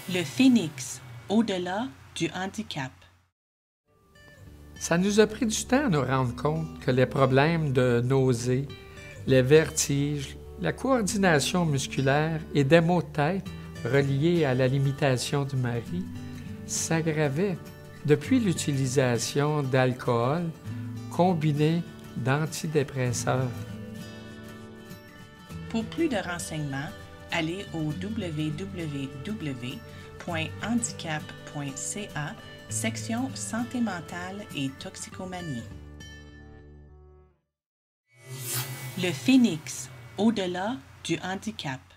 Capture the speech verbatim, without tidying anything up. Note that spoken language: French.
Le phénix, au-delà du handicap. Ça nous a pris du temps à nous rendre compte que les problèmes de nausées, les vertiges, la coordination musculaire et des maux de tête reliés à la limitation du mari s'aggravaient depuis l'utilisation d'alcool combiné d'antidépresseurs. Pour plus de renseignements, allez au w w w point handicap point c a, section santé mentale et toxicomanie. Le phénix, au-delà du handicap.